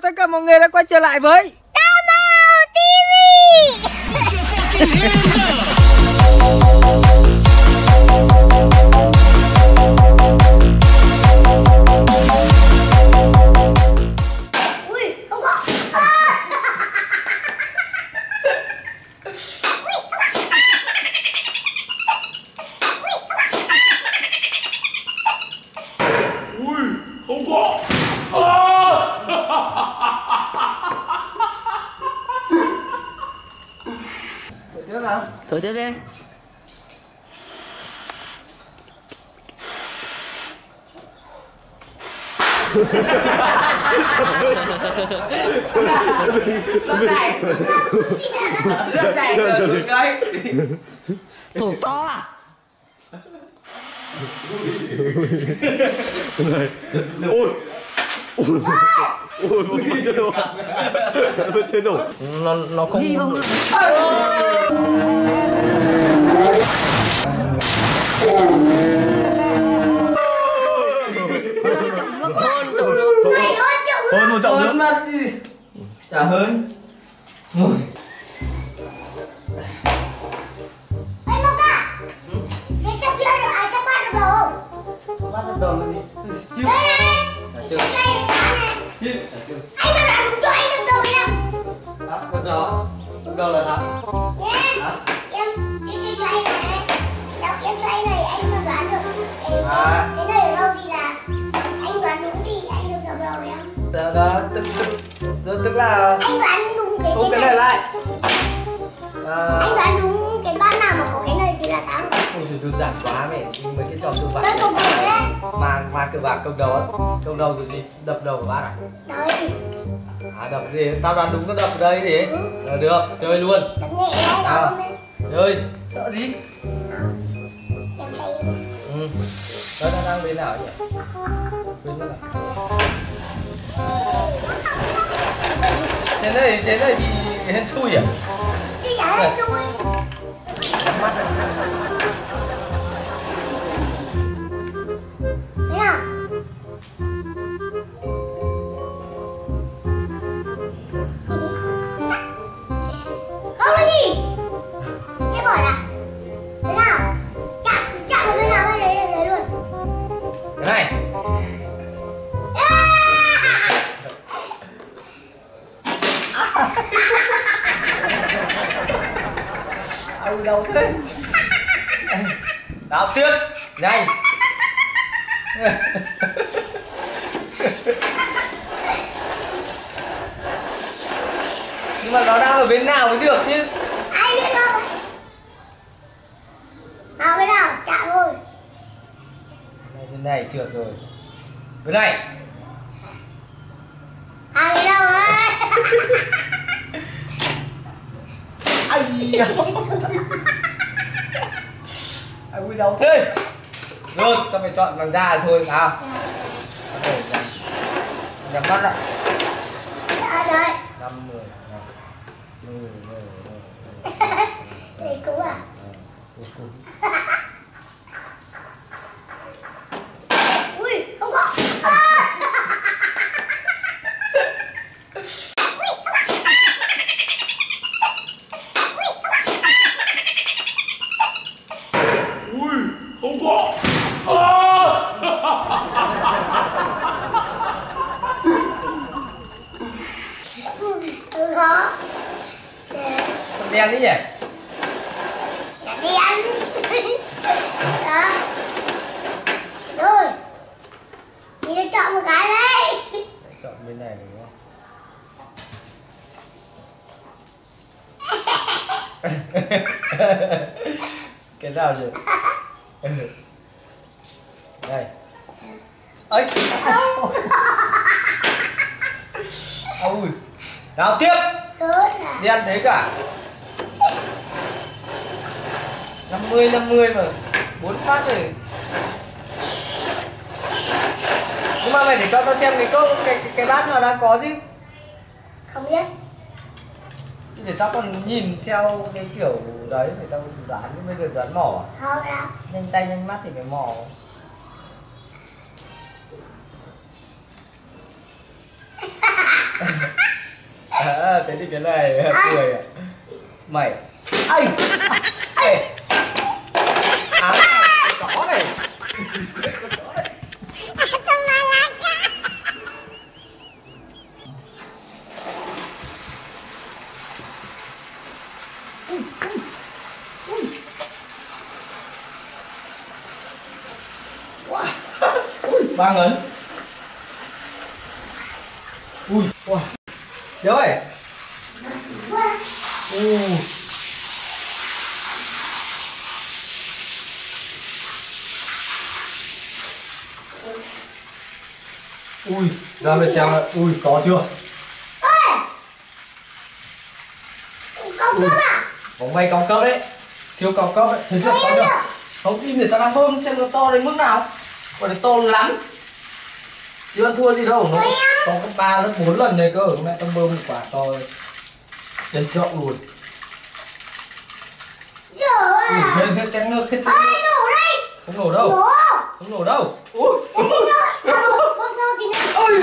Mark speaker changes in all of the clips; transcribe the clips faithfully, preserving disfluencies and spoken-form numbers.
Speaker 1: tất cả mọi người đã quay trở lại với
Speaker 2: Camel ti vi. Ui, không có.
Speaker 3: Ui, không có.
Speaker 1: thử tiếp nào, thử tiếp đi. Rất này, rất này, rất này. Thủ to à?
Speaker 3: Này, ôi, ôi, ôi, vẫn chưa đủ, vẫn chưa đủ.
Speaker 1: Nó nó không. Gì không?
Speaker 3: Hơn một chậu nữa.
Speaker 1: Chả hơn.
Speaker 2: Ê Mocha, sẽ sắp kia được, à sắp bắt được đồ không?
Speaker 1: Bắt được đồ cái gì? Chưa.
Speaker 2: Đây này, sẽ xoay này cá này.
Speaker 1: Chưa.
Speaker 2: Anh đã làm đúng cho anh được đồ nha.
Speaker 1: Đó, bắt đầu. Bắt đầu là sao?
Speaker 2: Nhé, em sẽ xoay xoay này. Sau em xoay này anh mà đoán được cái,
Speaker 1: À.
Speaker 2: cái này ở đâu thì là anh đoán đúng thì anh được cầm đầu em.
Speaker 1: Đó, đó, tức, tức, tức, tức là
Speaker 2: Anh đoán đúng cái
Speaker 1: ôm
Speaker 2: cái
Speaker 1: cái này
Speaker 2: này.
Speaker 1: lại. À,
Speaker 2: Anh đoán đúng cái ban nào mà có cái này thì là thắng.
Speaker 1: ôi giời, đơn giản quá mẹ, mấy cái trò cơ bản
Speaker 2: Chơi
Speaker 1: này.
Speaker 2: cùng với đấy.
Speaker 1: Mà mà cờ bạc công đầu á, công đầu rồi gì? Đập đầu của bác à?
Speaker 2: Đấy,
Speaker 1: À đập gì? Tao đoán đúng có đập ở đây đi. Ờ, được, chơi luôn.
Speaker 2: đập nhẹ đấy,
Speaker 1: Nào.
Speaker 2: đó em.
Speaker 1: Chơi, sợ gì?
Speaker 2: Em xoay.
Speaker 1: Ừ. Đó, nó đang bên nào nhỉ? Bên nào? Trên đây, trên đây thì hên xui à?
Speaker 2: Chứ chả hết chui.
Speaker 1: Mắt
Speaker 2: Thế nào? Không có gì. Sẽ bỏ ra. Thế nào? Chạm, chạm vào bên nào bên đấy, đấy luôn.
Speaker 1: cái này. Ôi đâu thế? Đào tiếp, nhanh. Nhưng mà nó đang ở bên nào mới được chứ?
Speaker 2: Ai biết đâu. Nào bên nào? Chạm rồi.
Speaker 1: Này, bên này trượt rồi. Bên này.
Speaker 2: À cái đâu ấy.
Speaker 1: Ai da. Ai ui đâu thế? Rồi, tao phải chọn bằng da thôi nào. Nhắm mắt lại.
Speaker 2: À đây.
Speaker 1: Năm mười. Mười, mười, mười.
Speaker 2: Đây cũng à. Ui, không có. À.
Speaker 3: Ui, không có.
Speaker 2: Ừ khó.
Speaker 1: Con đen đấy nhỉ?
Speaker 2: Đã đi ăn. Đó. Rồi. Chị đã chọn một cái đấy.
Speaker 1: Chọn bên này đúng không? Cái nào nhỉ? Đây. Ấy. Ôi. Nào tiếp.
Speaker 2: Sớm à.
Speaker 1: Đen thế cả. năm mươi năm mươi mà. Bốn phát rồi. Nhưng mà mày để cho tao xem cái câu cái cái, cái bát nào đang có chứ.
Speaker 2: Không biết.
Speaker 1: Để tao còn nhìn theo cái kiểu đấy để tao đoán, nhưng bây giờ đoán mỏ à?
Speaker 2: Không đâu.
Speaker 1: Nhanh tay nhanh mắt thì phải mỏ. thế thì cái này cười à. Mày ây ây áo này chó này ba ngấn. Ui wow. Đéo ơi. Ui. Ui, ra về xem ạ. Ui, có chưa?
Speaker 2: Cao cấp à?
Speaker 1: Bóng bay cao cấp đấy. Siêu cao cấp đấy. Thấy chưa? Có chưa? Không tin người ta đang bơm xem nó to đến mức nào. Còn này to lắm. Chứ ăn thua gì đâu, nó có cấp ba lớp bốn lần này cơ, mẹ tao bơm một quả to chân trộn luôn.
Speaker 2: Dở à?
Speaker 1: Hết hết cái nước hết.
Speaker 2: Ê, nổ đây.
Speaker 1: Không nổ đâu.
Speaker 2: Nổ.
Speaker 1: Không nổ đâu. Ui.
Speaker 2: Thế thì thôi. Bơm thơ thì nó. Ôi.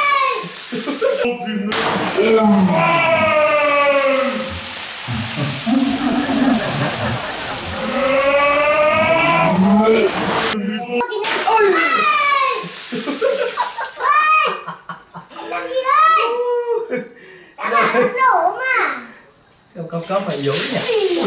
Speaker 2: Ôi. Làm gì đây? Đã bảo nó nổ mà.
Speaker 1: Siêu cao cấp mà yếu nhỉ.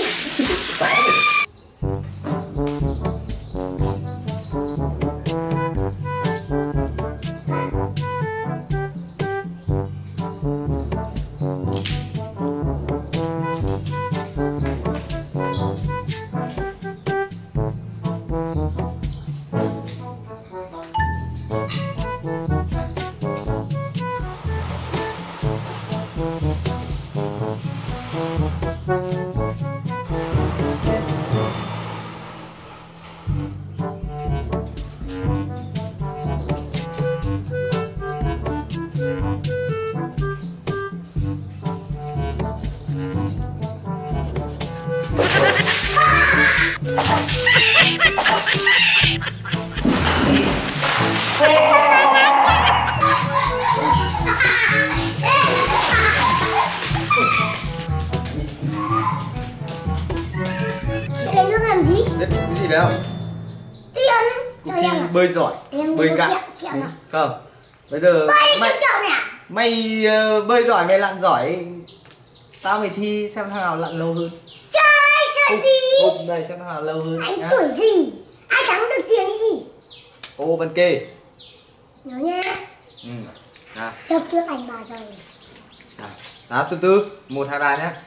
Speaker 2: Lấy nước làm gì?
Speaker 1: Biết cái gì đấy không?
Speaker 2: Tiền. Cho em à?
Speaker 1: Bơi giỏi,
Speaker 2: Em
Speaker 1: bơi
Speaker 2: mua
Speaker 1: cạn.
Speaker 2: kẹo, kẹo nào?
Speaker 1: Không. Bây giờ
Speaker 2: Bơi đi
Speaker 1: mày
Speaker 2: trong chậu này à?
Speaker 1: mày uh, bơi giỏi, mày lặn giỏi. Tao mày thi xem thằng nào lặn lâu hơn.
Speaker 2: Trời, sợ gì?
Speaker 1: Hôm nay xem thằng nào lâu hơn.
Speaker 2: Anh
Speaker 1: nhá.
Speaker 2: tuổi gì? Ai thắng được tiền cái gì?
Speaker 1: Ô Văn Kê.
Speaker 2: Nhớ nha.
Speaker 1: Ừ. Nào,
Speaker 2: Chấp trước anh bà cho mình.
Speaker 1: nào. Nào, từ từ, một hai ba nhá.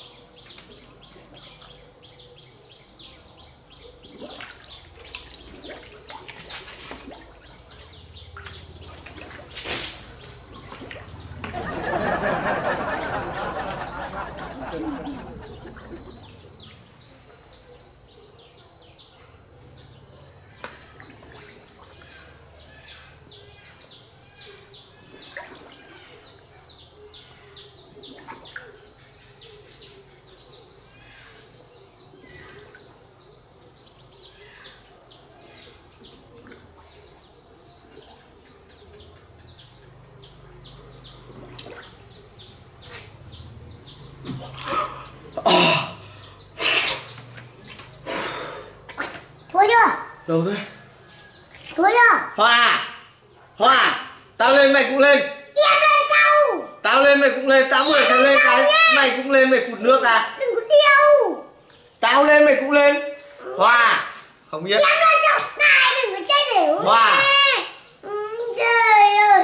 Speaker 2: Thua chưa?
Speaker 1: Đâu thôi.
Speaker 2: Thua chưa?
Speaker 1: Hòa. Hòa. Tao lên mày cũng lên.
Speaker 2: Em lên sau.
Speaker 1: Tao lên mày cũng lên, tao mười thằng lên cái mày cũng lên, mày phụt nước à.
Speaker 2: Đừng có điêu.
Speaker 1: Tao lên mày cũng lên. Hòa. Không biết.
Speaker 2: Em lên sau. Này đừng có chơi đều.
Speaker 1: Hòa.
Speaker 2: Ừ, trời ơi.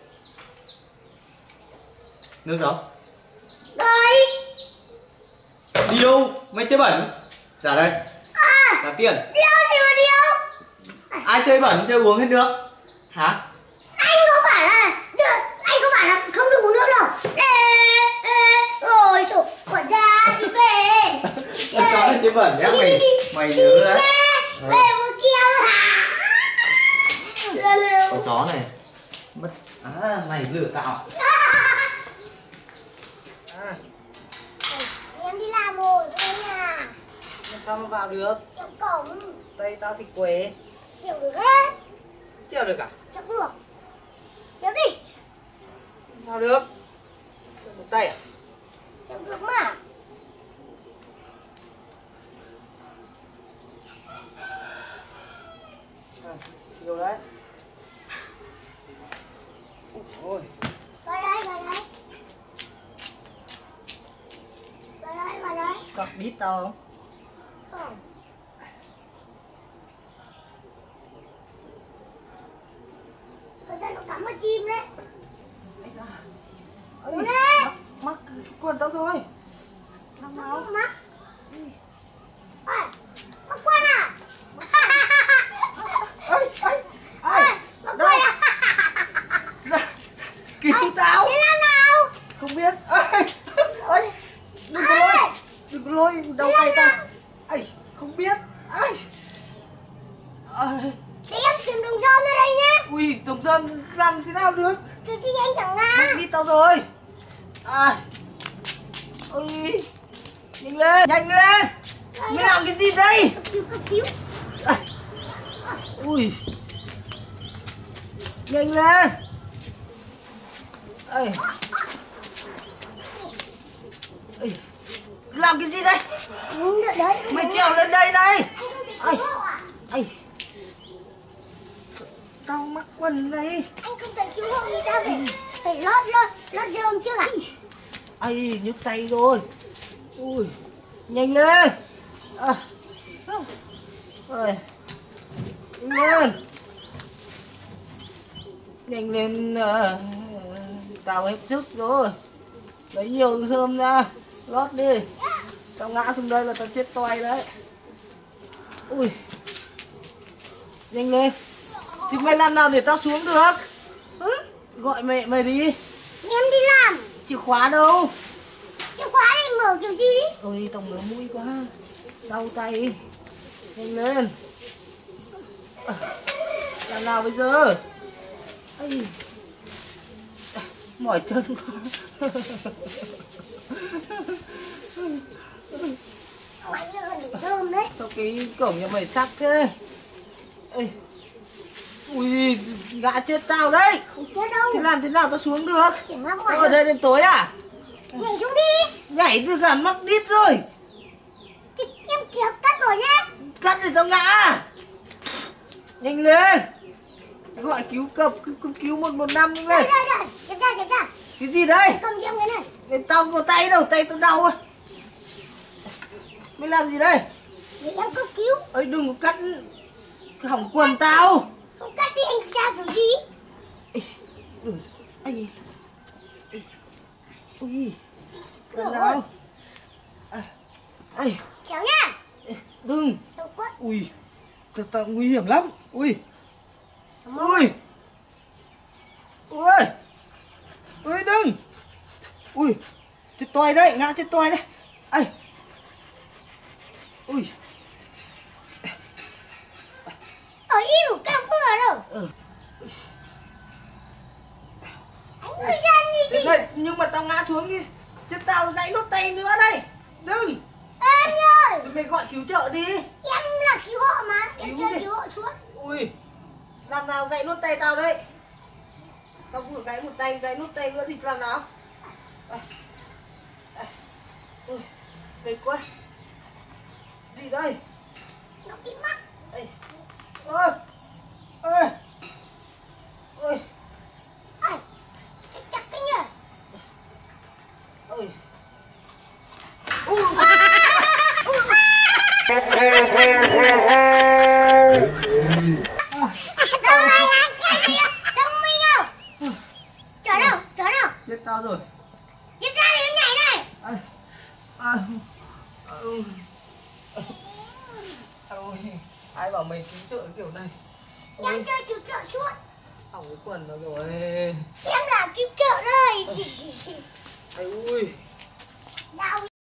Speaker 1: Nước đâu?
Speaker 2: Đây.
Speaker 1: Đi đâu? Mày chơi bẩn. Trả đây.
Speaker 2: À.
Speaker 1: Trả tiền.
Speaker 2: Điêu gì mà điêu?
Speaker 1: Ai chơi bẩn chơi uống hết nước? Hả?
Speaker 2: Anh có bảo là được, anh có bảo là không được uống nước đâu. Ê, ê, rồi sổ quản gia đi về.
Speaker 1: Con chó này chơi bẩn nhá mày. Mày nhớ đấy.
Speaker 2: Về, về vừa kia hả?
Speaker 1: Con chó này mất. À mày lừa tao. À,
Speaker 2: Em đi làm rồi, về nhà.
Speaker 1: sao mà vào được?
Speaker 2: Chịu cổng,
Speaker 1: Tay tao thì quế.
Speaker 2: chịu được hết.
Speaker 1: Chịu được à?
Speaker 2: Chịu được. Chịu đi.
Speaker 1: Sao được? Một tay à? biết tao không?
Speaker 2: Không. Người ta nó cắm vào chim đấy.
Speaker 1: Ôi,
Speaker 2: Uống đi.
Speaker 1: mắc, mắc quần tao rồi. Làm
Speaker 2: Nó
Speaker 1: nào?
Speaker 2: mắc. Ôi, mắc quần à?
Speaker 1: Ơi, ơi,
Speaker 2: Ôi,
Speaker 1: ơi,
Speaker 2: mắc
Speaker 1: đâu?
Speaker 2: quần à?
Speaker 1: Ra, cứu tao.
Speaker 2: Thế làm nào?
Speaker 1: Không biết. Ơi, ơi, đừng có lôi, đừng có lôi đầu tay tao. Ây, không biết. Ây. Ơi,
Speaker 2: Thế em tìm đường rơm ra đây nhé.
Speaker 1: ui, tổng dân làm thế nào được?
Speaker 2: Cứ thì anh chẳng ngã.
Speaker 1: Mắc đi tao rồi. À. Ôi, nhanh lên, nhanh lên. Mày làm cái gì đây?
Speaker 2: Cấp cứu, cấp cứu.
Speaker 1: À. Ui, nhanh lên. Ây. Ây. Làm cái gì đây?
Speaker 2: Uống được đấy.
Speaker 1: Mày trèo lên đây này.
Speaker 2: Anh không thể cứu hộ à?
Speaker 1: Ây. Tao mắc quần này.
Speaker 2: Anh không thể cứu hộ người ta phải phải lót lót lót rơm trước à?
Speaker 1: Ây, nhức tay rồi. Ui, nhanh lên. À. Ơi. Nhanh lên. Nhanh lên. À. Tao hết sức rồi. Lấy nhiều rơm ra. Lót đi. Tao ngã xuống đây là tao chết toay đấy. Ui. Nhanh lên. Thì mày làm nào để tao xuống được?
Speaker 2: Ừ?
Speaker 1: Gọi mẹ mày đi.
Speaker 2: Em đi làm.
Speaker 1: Chìa khóa đâu?
Speaker 2: Chìa khóa này mở kiểu gì?
Speaker 1: Ôi tao ngứa mũi quá. Đau tay. Nhanh lên. À, làm nào bây giờ? Ây. Mỏi chân quá.
Speaker 2: Ông anh là đường rơm đấy.
Speaker 1: Sao cái cổng nhà mày sắc thế? Ê. Ui, ngã chết tao đấy.
Speaker 2: Không chết đâu.
Speaker 1: Thế làm thế nào tao xuống được?
Speaker 2: Chỉ mắc
Speaker 1: Tao
Speaker 2: ngoài
Speaker 1: ở đây đến tối à?
Speaker 2: nhảy xuống đi.
Speaker 1: Nhảy từ cả mắc đít rồi.
Speaker 2: Thì em kìa cắt rồi nhé.
Speaker 1: Cắt thì tao ngã. Nhanh lên. Gọi cứu cập, cứu, cứu một một năm nhanh
Speaker 2: Đây
Speaker 1: lên.
Speaker 2: đây đây. Kiểm tra kiểm tra.
Speaker 1: Cái gì đây?
Speaker 2: Cầm cho em cái này.
Speaker 1: Tao có tay đâu, tay tao đau à. Mày làm gì đây?
Speaker 2: Để em cấp cứu.
Speaker 1: Ơi đừng có cắt hỏng quần tao.
Speaker 2: Không cắt thì anh tra kiểu gì?
Speaker 1: Ê, ừ, ây, ê, ui,
Speaker 2: Ôi,
Speaker 1: làm nào? À, ây,
Speaker 2: chéo nhá.
Speaker 1: ê, đừng,
Speaker 2: Sâu quất.
Speaker 1: ui, thật ta nguy hiểm lắm, ui, ui, ui, ui đừng, ui, chết toài đấy, ngã chết toài đấy, ây, ui,
Speaker 2: Ở im cà phê ở đâu?
Speaker 1: ừ.
Speaker 2: Anh ơi ra đi
Speaker 1: Thế
Speaker 2: đi.
Speaker 1: này, nhưng mà tao ngã xuống đi, chết tao gãy nốt tay nữa đây, đừng,
Speaker 2: Ê, anh ơi.
Speaker 1: thì mày gọi cứu trợ đi.
Speaker 2: Em là cứu hộ mà. Em
Speaker 1: Cứu
Speaker 2: cho
Speaker 1: đi.
Speaker 2: cứu hộ xuống.
Speaker 1: Ui, làm nào gãy nốt tay tao đấy. Tao vừa gãy một tay, gãy nốt tay nữa thì làm nào? À, à, ui, mệt quá. Gì đây?
Speaker 2: Nó bị mắc.
Speaker 1: Ê, ôi, ôi, ôi,
Speaker 2: Ôi, chắc chắc cái nhỉ.
Speaker 1: ôi. Ui,
Speaker 2: Đâu anh anh cái gì? Thông minh không? Chở đâu? Chở đâu?
Speaker 1: chết tao rồi.
Speaker 2: Tiếp ra thì em nhảy này.
Speaker 1: À, à, à, ui. À, ui, ai bảo mày cứu trợ kiểu này?
Speaker 2: Em
Speaker 1: Ôi,
Speaker 2: cho cứu trợ suốt.
Speaker 1: hỏng cái quần nó rồi.
Speaker 2: Em là cứu trợ đây.
Speaker 1: Ai ui.
Speaker 2: Đau